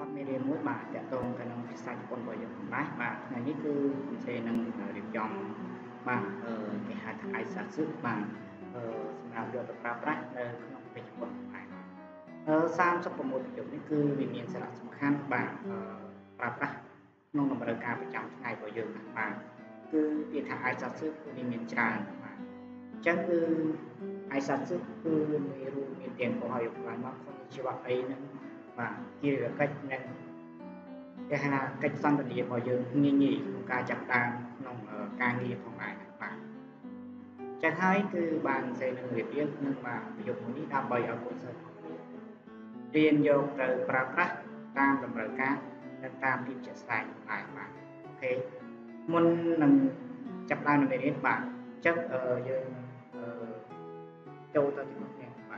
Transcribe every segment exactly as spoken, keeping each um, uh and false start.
ត់មេរៀនមួយបាទតកតងទៅនឹងភាសាជប៉ុនរបស់យើងផងដែរបាទថ្ងៃនេះគឺវិទ្យានឹងរៀបចំបាទអឺគេហៅថា Aisatsu បាទអឺសម្រាប់យកទៅប្រើប្រាស់នៅក្នុងប្រទេសជប៉ុនដែរអឺសាមសិបប្រាំមួយប្រយោគនេះគឺវាមានសារៈសំខាន់បាទអឺប្រើប្រាស់ក្នុងតម្រូវការប្រចាំថ្ងៃរបស់យើងណាបាទគឺពាក្យថា Aisatsu គឺវាមានច្រើនបាទអញ្ចឹងគឺ Aisatsu គឺមានរួមមានទាំងកុហកយកឡើងមកក្នុងជីវៈអីហ្នឹងបាទជាកិច្ចនឹងគេហៅកិច្ចសន្ទនារបស់យើងងាយងាយក្នុងការចាប់តាមក្នុងការងារផងដែរបាទចឹងហើយគឺបានសេនឹងរៀបរៀងនឹងបាទប្រយោគមួយនេះដើម្បីឲ្យកូនសិស្សរៀនយកទៅប្រើប្រាស់តាមតម្រូវការនិងតាមភាពជាក់ស្ដែងដែរបាទអូខេមុននឹងចាប់ដើមនៅមេរៀនបាទអញ្ចឹងយើងចូលទៅទីមួយបាទ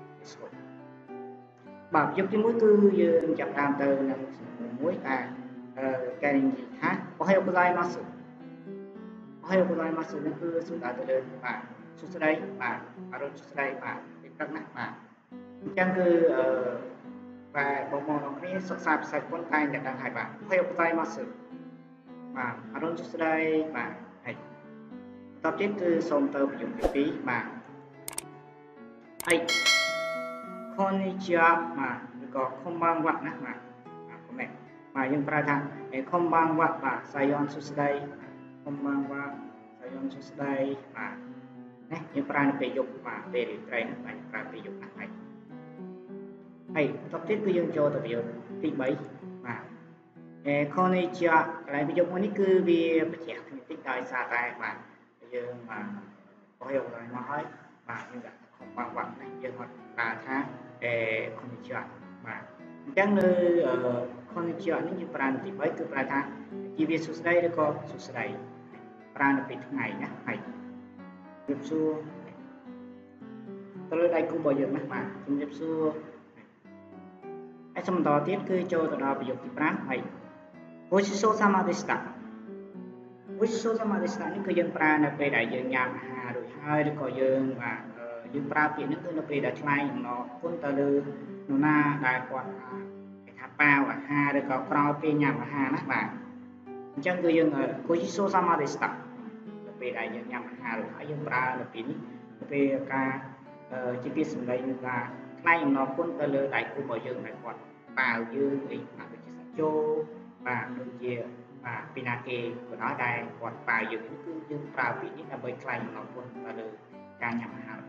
បាទប្រយោគទីមួយគឺយើងចាប់តាមទៅនឹងសំណួរមួយដែលគេនិយាយថាおはようございますおはようございますនេះគឺសំដៅទៅលើបាទសួស្តីបាទអរុណសួស្តីបាទពីព្រឹកណាបាទអញ្ចឹងគឺអឺបាទបងប្អូនទាំងគ្នាសិក្សាភាសាជប៉ុនតែងតែដឹងហើយបាទおはようございますបាទអរុណសួស្តីបាទហើយបន្តទៀតគឺសូមទៅប្រយោគទីពីរបាទはいこんにちはបាទឬក៏こんばんはណាបាទបាទកុំមែនបាទយើងប្រើថាこんばんはបាទសាយ័នសួស្តីこんばんはសាយ័នសួស្តីបាទណាយើងប្រើនៅពេលយប់បាទពេលរាត្រីណាបាទប្រើពេលយប់ណាហើយហើយបន្តទៀតគឺយើងចូលទៅប្រយោគទីបីបាទអេこんにちはកន្លែងប្រយោគមួយនេះគឺវាបញ្ជាក់គ្នាតិចដោយសារតែបាទយើងបាទអរយកដល់មកហើយបាទយើងដាក់こんばんはណាយើងអត់ប្រើថាអេこんにちはបាទអញ្ចឹងនៅこんにちはនេះយើងប្រើទីបីគឺប្រើថាជីវសួស្តីឬក៏សួស្តីប្រើនៅពេលថ្ងៃណាហើយជម្រាបសួរទៅលើដៃគូរបស់យើងណាបាទជម្រាបសួរហើយសំដៅទៀតគឺចូលទៅដល់ប្រយោគទីប្រាំហើយごちそうさまでしたごちそうさまでしたនេះគឺយើងប្រើនៅពេលដែលយើងញ៉ាំអាហាររួចហើយឬក៏យើងបាទយើងប្រើពាក្យនេះគឺនៅពេលដែលថ្លែងអំណរគុណទៅលើនរណាដែលគាត់គេថាប៉ាវអាហារឬក៏ក្រោយពេលញ៉ាំអាហារណាបាទអញ្ចឹងគឺយើងごちそうさまでしたនៅពេលដែលយើងញ៉ាំអាហាររួចហើយយើងប្រើនៅពេលនេះនៅពេលការជាពាក្យសម្ដីនឹងថាថ្លែងអំណរគុណទៅលើដៃគូរបស់យើងដែលគាត់ប៉ាវយើងអីបាទដូចជាសាច់ជោបាទដូចជាបាទពីណាគេក៏ដោយដែលគាត់ប៉ាវយើងគឺយើងប្រើពាក្យនេះដើម្បីថ្លែងអំណរគុណទៅលើការញ៉ាំអាហារ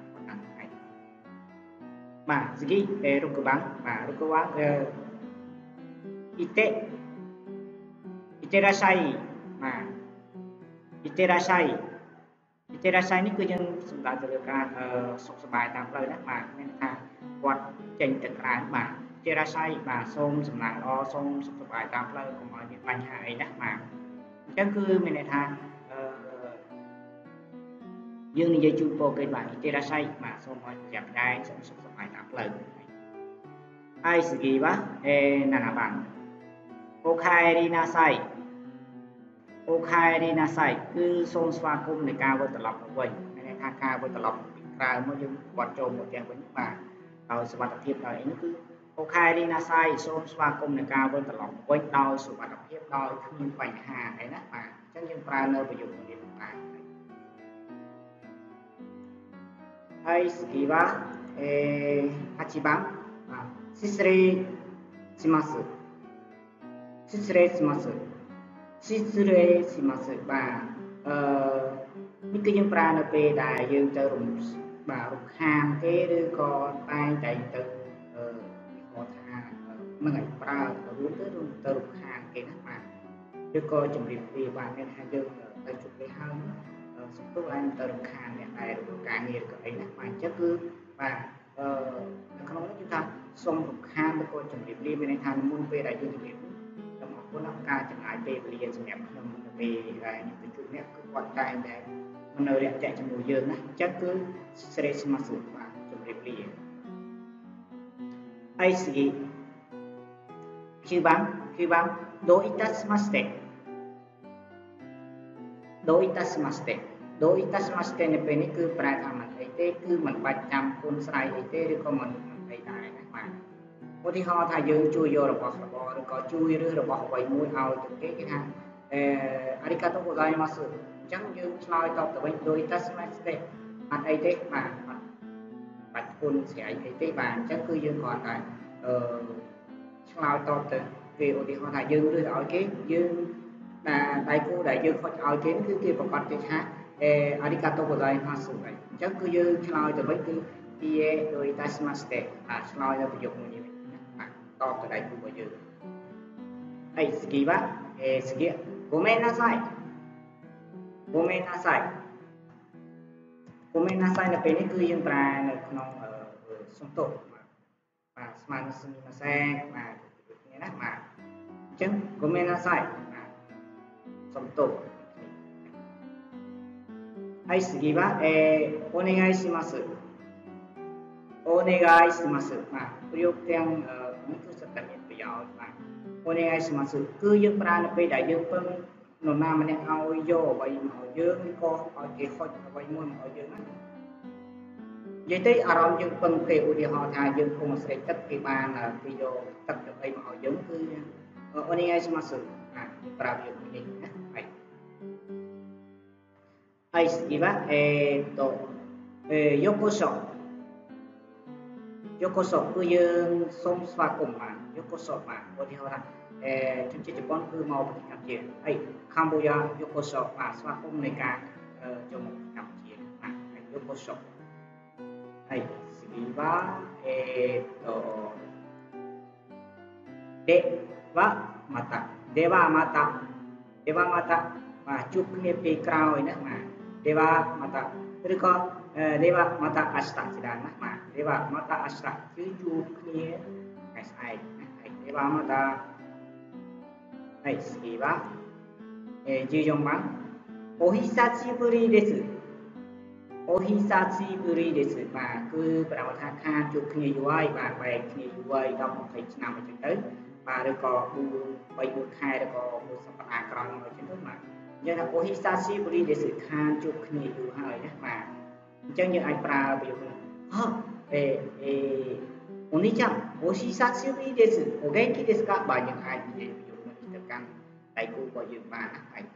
បាទ次えー、ろくばんបាទろくばんえー、いていてらっしゃいបាទいてらっしゃいいてらっしゃいនេះគឺយើងសំដៅទៅលើការសុខសប្បាយតាមផ្លូវណាបាទមានថាគាត់ចេញទៅក្រៅបាទいてらっしゃいបាទសូមសំណាងល្អសូមសុខសប្បាយតាមផ្លូវកុំឲ្យមានបញ្ហាអីណាបាទអញ្ចឹងគឺមានន័យថាអឺយើងនិយាយជូនពរគេបាទいてらっしゃいបាទសូមឲ្យប្រយ័ត្នដែរសូមសុខសប្បាយតាមផ្លូវហើយ次はえー、ななばんおかえりなさいおかえりなさいគឺសូមស្វាគមន៍នៃការវិលត្រឡប់មកវិញមានន័យថាការវិលត្រឡប់ពីក្រៅមកយើងគាត់ចូលមកផ្ទះវិញបាទដោយសុវត្ថិភាពដោយអីនោះគឺអូខេរីណាសៃសូមស្វាគមន៍នៃការវិលត្រឡប់មកវិញដោយសុវត្ថិភាពដោយគ្មានបញ្ហាអីណាបាទអញ្ចឹងយើងប្រើនៅប្រយោគនេះបាទはい次は、えー、はちばん失礼します失礼します失礼しますបាទអឺនេះគឺយើងប្រើនៅពេលដែលយើងទៅរំបាទរំខានគេឬក៏តែងតែទៅអឺគាត់ថាមិនឲ្យប្រើរួមទៅទៅរំខានគេណាបាទឬក៏ជំរាបលាបាទមានថាយើងទៅជួបគេហើយសុខទុក្ខឲ្យទៅរំខានអ្នកដែលរកការងារឬក៏អីណាបាទអញ្ចឹងគឺបាទអឺនៅក្នុងនេះគឺថាសូមរំខានឬក៏ជំរាបលាមានន័យថាមុនពេលដែលយើងជំរាបសូមអរគុណដល់ការចំណាយពេលវេលាសម្រាប់ខ្ញុំនៅពេលដែលនេះទៅជួបអ្នកគឺគាត់តែងតែមកនៅរាក់ទាក់ជាមួយយើងណាអញ្ចឹងគឺស្រេស្មាសុបាទជំរាបលាហើយស្គីគឺបានគឺបានどういたしましてどういたしましてどういたしましてនៅពេលនេះគឺប្រែថាមិនអីទេគឺមិនបាច់ចាំគុណស្រ័យអីទេឬក៏មិនអីដែរណាបាទឧទាហរណ៍ថាយើងជួយយករបស់របរឬក៏ជួយឬរបស់អ្វីមួយឲ្យទៅគេគេថាអឺអារីកាតូហ្គូហ្សាយម៉ាសអញ្ចឹងយើងឆ្លើយតបទៅវិញដោយតាស្មែស្ទេអត់អីទេបាទអត់បាច់គុណស្រ័យអីទេបាទអញ្ចឹងគឺយើងគ្រាន់តែអឺឆ្លើយតបទៅគេឧទាហរណ៍ថាយើងរើសឲ្យគេយើងដែលដៃគូដែលយើងខុចឲ្យគេគឺគេប្រកាសទេថាអេអារីកាតូហ្គូហ្សាយម៉ាសហ្នឹងអញ្ចឹងគឺយើងឆ្លើយទៅវិញគឺពីដោយតាស្មែស្ទេបាទឆ្លើយនៅប្រយោគមួយនេះបាទតបទៅដៃគូរបស់យើងはい次はえー次ごめんなさいごめんなさいごめんなさいនៅពេលនេះគឺយើងប្រើនៅក្នុងសុំទោសបាទស្មើនឹងすみませんបាទនេះណាបាទអញ្ចឹងごめんなさいបាទសុំទោសはい次はえーお願いしますお願いしますបាទប្រយោគទាំងនេះគឺសុទ្ធតែមានប្រយោជន៍បាទお願いしますគឺយើងប្រើនៅពេលដែលយើងពឹងនរណាម្នាក់ឲ្យយកអ្វីមកឲ្យយើងក៏ឲ្យគេខុចអ្វីមួយមកឲ្យយើងណានិយាយទៅអារម្មណ៍យើងពឹងគេឧទាហរណ៍ថាយើងគុំស្រេកទឹកគេបានគេយកទឹកទៅអីមកឲ្យយើងគឺお願いしますបាទប្រើប្រយោគនេះណាはいはい次はえーっとえーよこしょよこそគឺយើងសូមស្វាគមន៍បាទよこそបាទឧទាហរណ៍ថាអេជនជាតិជប៉ុនគឺមកពីកម្ពុជាហើយកម្ពុជាよこそបាទស្វាគមន៍នៃការចូលមកកម្ពុជាបាទよこそはい次はえーっとではまたではまたではまたបាទជួបគ្នាពេលក្រោយណាបាទではまたឬក៏ではまた明日ជាដើមណាបាទではまた明日គឺជួបគ្នាថ្ងៃស្អែកណាហើយではまたはい次はえーじゅうよんばんお久しぶりですお久しぶりですបាទគឺប្រហែលថាខានជួបគ្នាយូរហើយបាទបែកគ្នាយូរហើយដល់ยี่สิบឆ្នាំអញ្ចឹងទៅបាទឬក៏បីមួយខែឬក៏មួយសប្តាហ៍ក្រោយមកអញ្ចឹងទៅបាទយើងថាお久しぶりですខានជួបគ្នាយូរហើយណាបាទអញ្ចឹងយើងអាចប្រើប្រយោគនេះហ៎អេអេお兄ちゃんお久しぶりですお元気ですかបាទយើងអាចនិយាយប្រយោគនេះទៅកាន់ដៃគូរបស់យើងបានណាហើយ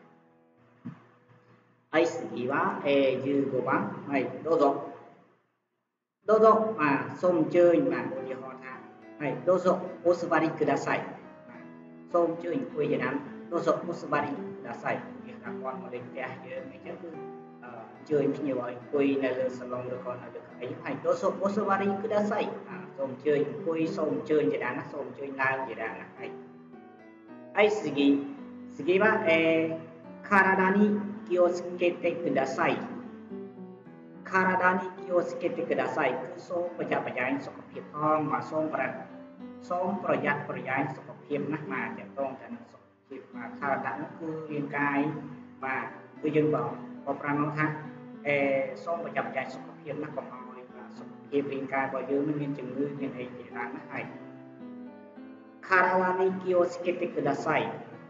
はい次はえーじゅうごばんはいどうぞどうぞបាទសូមអញ្ជើញបាទឧទាហរណ៍ថាはいどうぞお座りくださいបាទសូមអញ្ជើញអង្គុយជាដើមどうぞお座りくださいគេថាគាត់មកលេងផ្ទះយើងអញ្ចឹងគឺអញ្ជើញភ្ញៀវឲ្យអង្គុយនៅលើសាឡុងឬក៏នៅលើកៅអីហើយどうぞお座りくださいសូមអញ្ជើញអង្គុយសូមអញ្ជើញជាដើមណាសូមអញ្ជើញឡើងជាដើមណាហើយはい次次はえー体に気をつけてください体に気をつけてくださいគឺសូមប្រយ័ត្នប្រយែងសុខភាពផងបាទសូមប្រសូមប្រយ័ត្នប្រយែងសុខភាពណាស់បាទតកតងទៅនឹងសុខភាពបាទខារដាក់នោះគឺរាងកាយបាទគឺយើងបងក៏ប្រាំមកថាអេសូមប្រយ័ត្នប្រយែងសុខភាពណាស់កុំឲ្យបាទសុខភាពរាងកាយរបស់យើងមានជំងឺមានអីជាដើមណាហើយ体に気をつけてください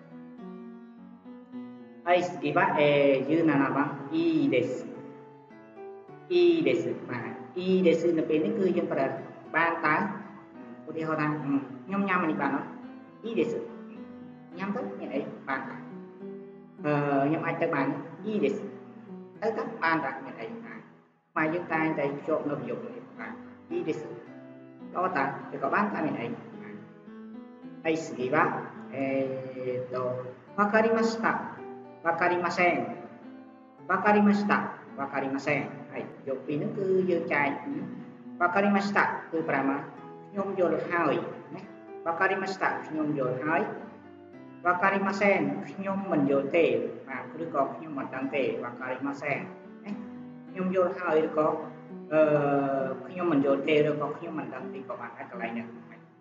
はい次はえーじゅうななばんいいですいいですបាទいいですនៅពេលនេះគឺយើងប្រើបានតើឧទាហរណ៍ថាខ្ញុំញ៉ាំនេះបានអត់いいですញ៉ាំទៅមានអីបានអឺខ្ញុំអាចទៅបានいいですទៅទៅបានតែមានអីបាទខ្មែរយើងតែងតែភ្ជាប់នៅប្រយោគនេះបាទいいですដល់តាវាក៏បានតែមានអីはい次はえーっとわかりましたわかりませんわかりましたわかりませんហើយយកពីនេះគឺយើងចែកわかりましたគឺប្រើមកខ្ញុំយល់ហើយណាわかりましたខ្ញុំយល់ហើយわかりませんខ្ញុំមិនយល់ទេបាទឬក៏ខ្ញុំមិនដឹងទេわかりませんណាខ្ញុំយល់ហើយឬក៏អឺខ្ញុំមិនយល់ទេឬក៏ខ្ញុំមិនដឹងទេក៏បានដែរកន្លែងនេះ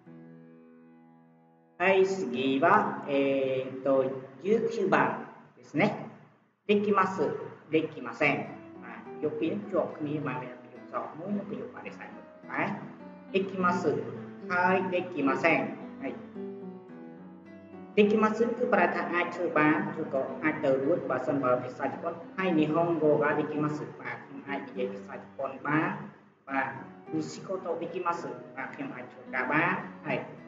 はい次はえーっとじゅうきゅうばんですねできますできませんយកពីនេះជាប់គ្នាបានមានប្រយោគសោកមួយនិងប្រយោគបដិសេធមួយដែរできますហើយできませんហើយできますគឺប្រែថាអាចធ្វើបានឬក៏អាចទៅរួចបើសិនបើភាសាជប៉ុនហើយ日本語ができますបាទខ្ញុំអាចនិយាយភាសាជប៉ុនបានបាទនិ仕事できますបាទខ្ញុំអាចធ្វើការបានហើយ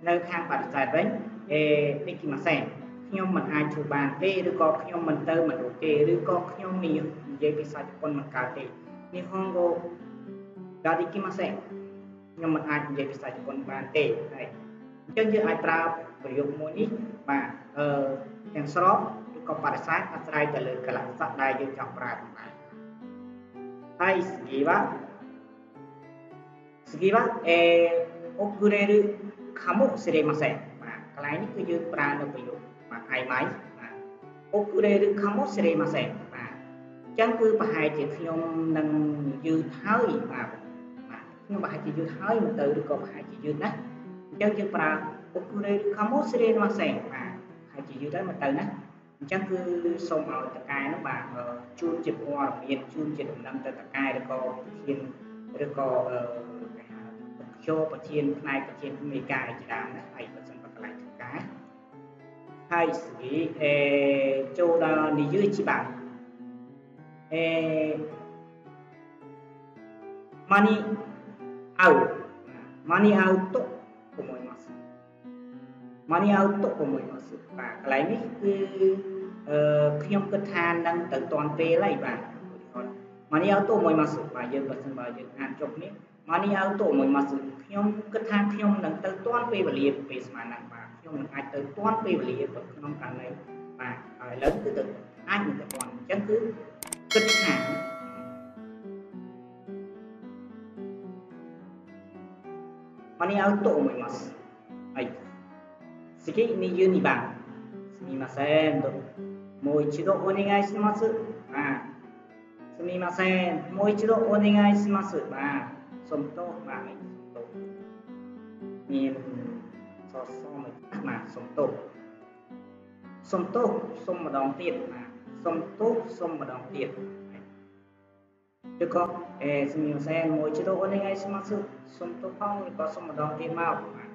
nơi khang bạc giải đấy đi kìm mà xem nhưng mình ai chủ bàn tê rồi có nhưng mình tơ mình tê rồi có nhưng mình dễ bị sai con mình cả tê nhưng không có đã đi kìm mà xem nhưng mình ai dễ bị sai con bàn tê này chân như ai trao bởi dụng môn ít mà yang serop có pada saat asrai dari kelas sak daya yang trọng ra hai segi wa segi wa eh okureru kamu shiremasen កន្លែងនេះគឺយើងប្រើនៅប្រយោគបាទ ai mai បាទ okureru kamu shiremasen បាទអញ្ចឹងគឺប្រហែលជាខ្ញុំនឹងយឺតហើយបាទបាទខ្ញុំប្រហែលជាយឺតហើយមិនទៅឬក៏ប្រហែលជាយឺតណាអញ្ចឹងយើងប្រើ okureru kamu shiremasen បាទប្រហែលជាយឺតហើយមិនទៅណាអញ្ចឹងគឺសូមឲ្យតកែនោះបាទជូនជាព័ត៌មានជូនជាដំណឹងទៅតកែឬក៏ធានឬក៏គេហៅចូលប្រធានផ្នែកប្រធានមេកាយជាដើមណាហើយបើសិនបើកន្លែងធ្វើការហើយស្គីអេចូលដល់និយាយច្បាស់អេម៉ានីអៅម៉ានីអៅតុកុំមកម៉ានីអៅតុកុំមកបាទកន្លែងនេះគឺអឺខ្ញុំគិតថានឹងទៅតាន់ពេលហើយបាទម៉ានីអៅតុមួយមកបាទយើងបើសិនបើយើងអានចុះនេះម៉ានីអៅតុមួយមកខ្ញុំគិតថាខ្ញុំនឹងទៅតាន់ពេលវេលាពេលស្មានណាបាទខ្ញុំនឹងអាចទៅតាន់ពេលវេលាក្នុងករណីបាទហើយឥឡូវគឺទៅអាចនឹងទៅតាន់អញ្ចឹងគឺគិតថាម៉ានីអៅតុមួយមកはい次にじゅうにばんすみませんもう一度お願いしますបាទすみませんもう一度お願いしますបាទសូមទោសបាទសូមទោសមានសរសមួយបាទសូមទោសសូមទោសសូមម្ដងទៀតបាទសូមទោសសូមម្ដងទៀតឬក៏អេすみませんもう一度お願いしますសូមទោសផងឬក៏សូមម្ដងទៀតមកបាទ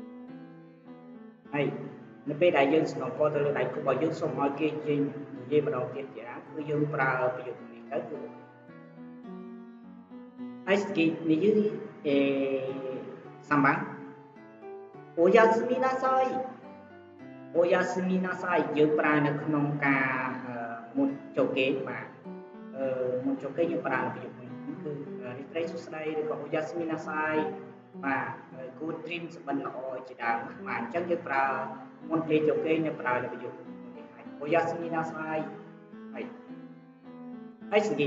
ហើយនៅពេលដែលយើងស្នងពរទៅលើដៃគូរបស់យើងសូមឲ្យគេនិយាយនិយាយម្ដងទៀតជាដើមគឺយើងប្រើប្រយោគនេះទៅគឺはい次にじゅうえさんばんおやすみなさいおやすみなさいយើងប្រើនៅក្នុងការមុនចូលគេបាទអឺមុនចូលគេយើងប្រើប្រយោគនេះគឺរីត្រីសួស្ដីឬក៏អូយ៉ាស្មីណាសាយបាទគូ dream សបិនល្អជាដើមបាទអញ្ចឹងយើងប្រើមុនពេលចូលគេយើងប្រើនៅប្រយោគនេះហើយអូយ៉ាស្មីណាសាយហើយហើយស្គី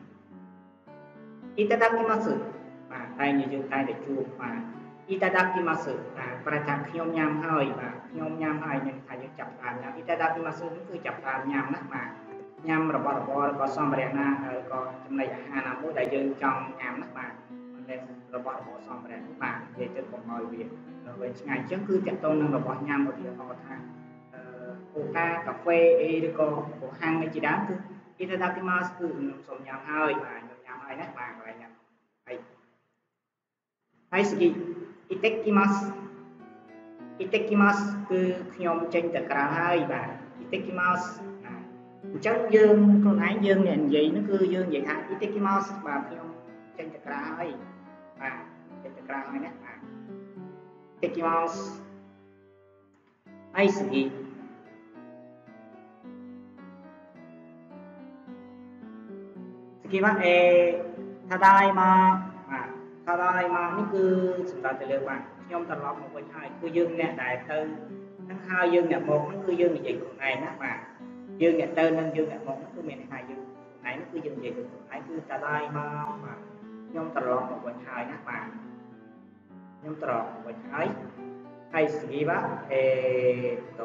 いただきますបាទតែយើងតែតែជួបបាទいただきますបាទប្រចាំខ្ញុំញ៉ាំហើយបាទខ្ញុំញ៉ាំហើយនឹងថាយើងចាប់តាមញ៉ាំいただきますនេះគឺចាប់តាមញ៉ាំណាបាទញ៉ាំរបស់របរក៏សម្ភារៈណាក៏ចំណីអាហារណាមួយដែលយើងចង់ញ៉ាំណាបាទមិនមែនរបស់របរសម្ភារៈបាទនិយាយទៅកុំឲ្យវាវែងឆ្ងាយអញ្ចឹងគឺតកតងនឹងរបស់ញ៉ាំឧទាហរណ៍ថាអឺកូកាកាហ្វេអីឬក៏កូហាំងអីជាដើមគឺいただきますគឺខ្ញុំសូមញ៉ាំហើយបាទហើយណាបាទកន្លែងញ៉ាំហើយហើយស្គីអ៊ីតេគីម៉ាសអ៊ីតេគីម៉ាសគឺខ្ញុំចេញទៅក្រៅហើយបាទអ៊ីតេគីម៉ាសអញ្ចឹងយើងខ្លួនឯងយើងនិយាយនោះគឺយើងនិយាយថាអ៊ីតេគីម៉ាសបាទខ្ញុំចេញទៅក្រៅហើយបាទចេញទៅក្រៅហើយណាបាទអ៊ីតេគីម៉ាសហើយស្គីស្គីបាទអេថាដាយមកបាទថាដាយមកនេះគឺសម្រាប់ទៅលើបាទខ្ញុំត្រឡប់មកវិញហើយគឺយើងអ្នកដែលទៅនឹងហើយយើងអ្នកមកហ្នឹងគឺយើងនិយាយខ្លួនឯងណាបាទយើងអ្នកទៅនឹងយើងអ្នកមកហ្នឹងគឺមានន័យថាយើងខ្លួនឯងគឺយើងនិយាយខ្លួនឯងគឺថាដាយមកបាទខ្ញុំត្រឡប់មកវិញហើយណាបាទខ្ញុំត្រឡប់មកវិញហើយហើយស្គីបាទអេត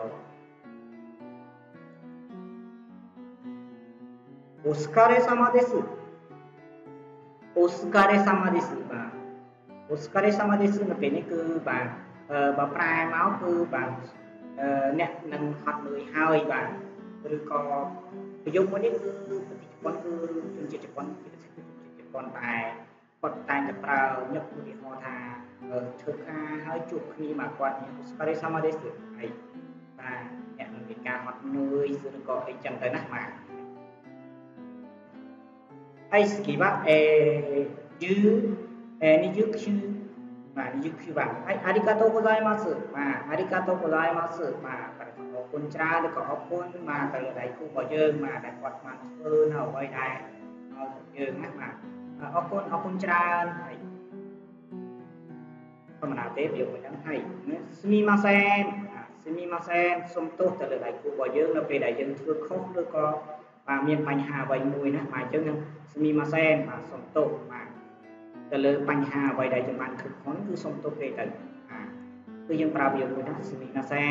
お疲れ様ですお疲れ様ですបាទお疲れ様ですនៅពេលនេះគឺបាទបើប្រែមកគឺបាទអ្នកនឹងហត់លឿយហើយបាទឬក៏ប្រយោគមួយនេះគឺប្រទេសជប៉ុនគឺជនជាតិជប៉ុនជាពិសេសគឺជនជាតិជប៉ុនតែគាត់តែងតែប្រើញឹកឧទាហរណ៍ថាធ្វើការហើយជួបគ្នាមកគាត់お疲れ様ですហើយបាទអ្នកនឹងមានការហត់នឿយឬក៏អីចឹងទៅណាបាទはい、次は、えー、ゆう、えー、にじゅうきゅう、 បាទនេះគឺបាទហើយអារីកាតូございますបាទអារីកាតូございますបាទបាទអរគុណច្រើនឬក៏អរគុណបាទទៅលើដៃគូរបស់យើងបាទដែលគាត់បានធ្វើនៅអ្វីដែលឲ្យយើងណាបាទអរគុណអរគុណច្រើនហើយធម្មតាទេប្រយោគមួយហ្នឹងហើយស្មីម៉ាសែនស្មីម៉ាសែនសុំទោសទៅលើដៃគូរបស់យើងនៅពេលដែលយើងធ្វើខុសឬក៏បាទមានបញ្ហាអ្វីមួយណាបាទអញ្ចឹងស្មីម៉ាសែនបាទសុំទោសបាទទៅលើបញ្ហាអ្វីដែលយើងបានខិតខំគឺសុំទោសគេទៅបាទគឺយើងប្រើប្រយោគមួយថាស្មីម៉ាសែន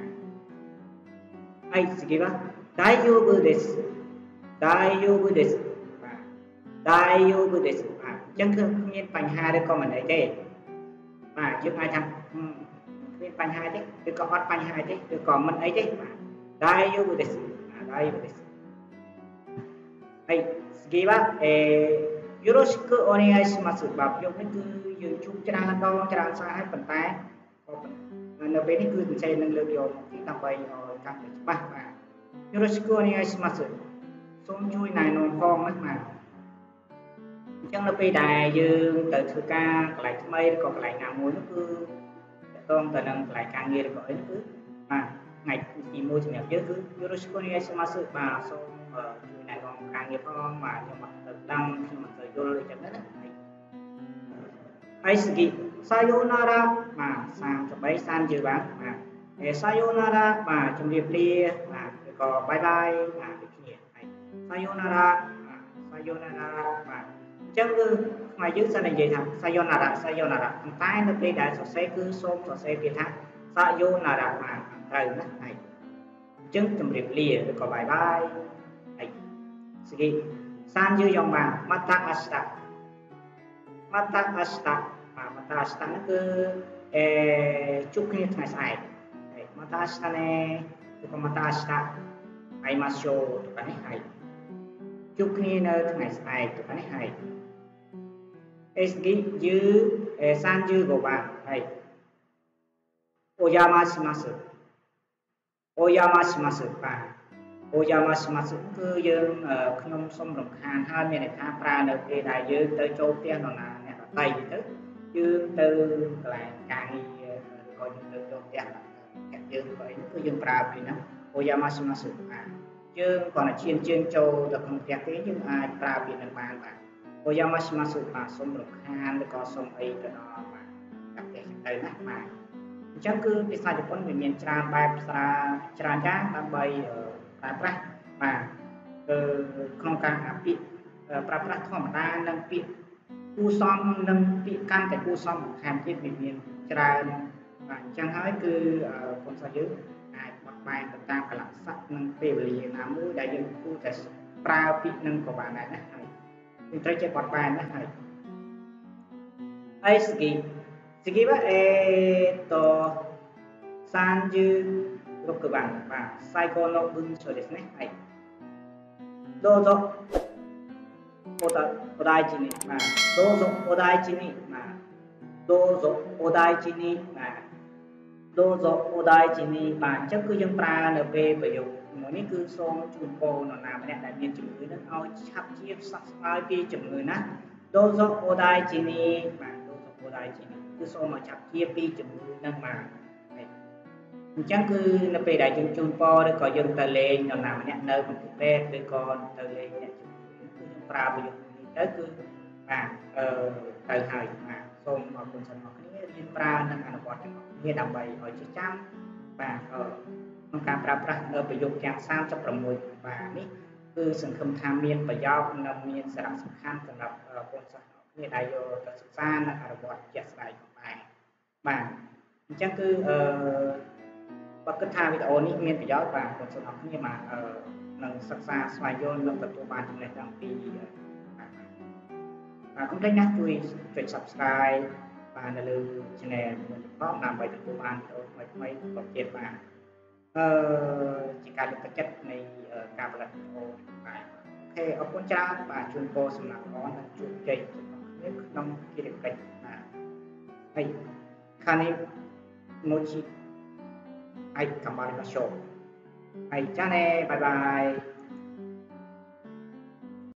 はい次は大丈夫です大丈夫ですបាទ大丈夫ですបាទអញ្ចឹងគឺគ្មានបញ្ហាឬក៏មិនអីទេបាទយើងអាចថាគ្មានបញ្ហាទេឬក៏អត់បញ្ហាទេឬក៏មិនអីទេបាទ大丈夫です大丈夫ですはい次はえーよろしくお願いしますបាទប្រយោគនេះគឺយើងជួបច្រើនដងច្រើនសារហើយប៉ុន្តែនៅពេលនេះគឺសញ្ជេនឹងលើកយកទីដើម្បីឲ្យកាន់តែច្បាស់បាទよろしくお願いしますសូមជួយណែនាំផងណាបាទអញ្ចឹងនៅពេលដែលយើងទៅធ្វើការកន្លែងថ្មីឬក៏កន្លែងណាមួយនោះគឺតកតងទៅនឹងកន្លែងការងារឬក៏អីនោះគឺបាទថ្ងៃទីមួយសម្រាប់យើងគឺよろしくお願いしますបាទសូមជួយណែនាំការងារផងបាទខ្ញុំអត់ទៅដឹងខ្ញុំអត់ទៅយល់អីចឹងណាហើយស្គីសាយោណារ៉ាបាទសាមទៅបីសានជឿបាទបាទសាយោណារ៉ាបាទជំរាបលាបាទឬក៏បាយបាយបាទដូចគ្នាហើយសាយោណារ៉ាសាយោណារ៉ាបាទអញ្ចឹងគឺខ្មែរយើងសិននិយាយថាសាយោណារ៉ាសាយោណារ៉ាប៉ុន្តែនៅពេលដែលសរសេរគឺសូមសរសេរពាក្យថាសាយោណារ៉ាបាទត្រូវណាហើយអញ្ចឹងជំរាបលាឬក៏បាយបាយហើយស្គីសានជឿយ៉ងបាទまた明日また明日បាទまた明日ហ្នឹងគឺអេជួបគ្នាថ្ងៃស្អែកហើយまた明日ねឬក៏また明日会いましょうとかねហើយជួបគ្នានៅថ្ងៃស្អែកとかねហើយអេស្គីយឺさんじゅうごばんはいお邪魔しますお邪魔しますបាទអូយ៉ាម៉ាស្មាសគឺយើងខ្ញុំសូមរំខានហើយមានន័យថាប្រើនៅពេលដែលយើងទៅចូលផ្ទះនរណាអ្នកដទៃទៅយើងទៅកន្លែងការងារឬក៏យើងទៅចូលផ្ទះអ្នកយើងទៅអីគឺយើងប្រើពីហ្នឹងអូយ៉ាម៉ាស្មាសបាទយើងគ្រាន់តែឈានជើងចូលទៅក្នុងផ្ទះគេយើងអាចប្រើពីហ្នឹងបានបាទអូយ៉ាម៉ាស្មាសបាទសូមរំខានឬក៏សូមអីទៅដល់បាទកាផ្ទះទៅណាបាទអញ្ចឹងគឺភាសាជប៉ុនវាមានច្រើនបែបភាសាច្រើនយ៉ាងដើម្បីប្រើប្រាស់បាទក្នុងការអាពាក្យប្រើប្រាស់ធម្មតានិងពាក្យគួរសមនិងពាក្យកាន់តែគួរសមបន្ថែមទៀតវាមានច្រើនបាទអញ្ចឹងហើយគឺកូនសិស្សយើងអាចបត់បែនទៅតាមកលៈស័កនិងពេលវេលាណាមួយដែលយើងគួរតែប្រើពាក្យនឹងក៏បានដែរណាហើយយើងត្រូវចេះបត់បែនណាហើយはい次次はえーっとさんじゅうろくばんបាទ最後の文章ですねはいどうぞおだお大事にបាទどうぞお大事にបាទどうぞお大事にបាទどうぞお大事にបាទអញ្ចឹងគឺយើងប្រើនៅពេលប្រយោគមួយនេះគឺសូមជូនពរនរណាម្នាក់ដែលមានជំងឺនឹងឲ្យឆាប់ជាសះស្បើយពីជំងឺណាどうぞお大事にបាទどうぞお大事にគឺសូមឲ្យឆាប់ជាពីជំងឺនឹងបាទអញ្ចឹងគឺនៅពេលដែលយើងជូនពរឬក៏យើងទៅលេងនរណាម្នាក់នៅក្នុងពេទ្យឬក៏ទៅលេងអ្នកជំងឺគឺយើងប្រើប្រយោគនេះទៅគឺបាទអឺទៅហើយបាទសូមអរគុណសម្រាប់គ្នាយើងប្រើនិងអនុវត្តទាំងអស់គ្នាដើម្បីឲ្យចេះចាំបាទក្នុងការប្រើប្រាស់នៅប្រយោគទាំងសាមសិបប្រាំមួយបាទនេះគឺសង្ឃឹមថាមានប្រយោជន៍និងមានសារៈសំខាន់សម្រាប់កូនសិស្សគ្នាដែលយកទៅសិក្សានិងអនុវត្តជាក់ស្ដែងផងដែរបាទអញ្ចឹងគឺអឺបើគិតថាវីដេអូនេះមានប្រយោជន៍បាទបងប្អូនអរគ្នាបាទនឹងសិក្សាស្វែងយល់និងទទួលបានចំណេះដឹងពីបាទកុំភ្លេចណាជួយចុច Subscribe បាទនៅលើ Channel មួយផងដើម្បីទទួលបានវីដេអូថ្មីៗបន្តទៀតបាទអឺជាការលើកទឹកចិត្តនៃការផលិតវីដេអូបាទអូខេអរគុណច្រើនបាទជូនពរសំណាងល្អនិងជោគជ័យសម្រាប់គ្នាក្នុងភារកិច្ចបាទហើយខាងនេះមួយជីはい、頑張りましょう。はい、じゃあね、バイバイ。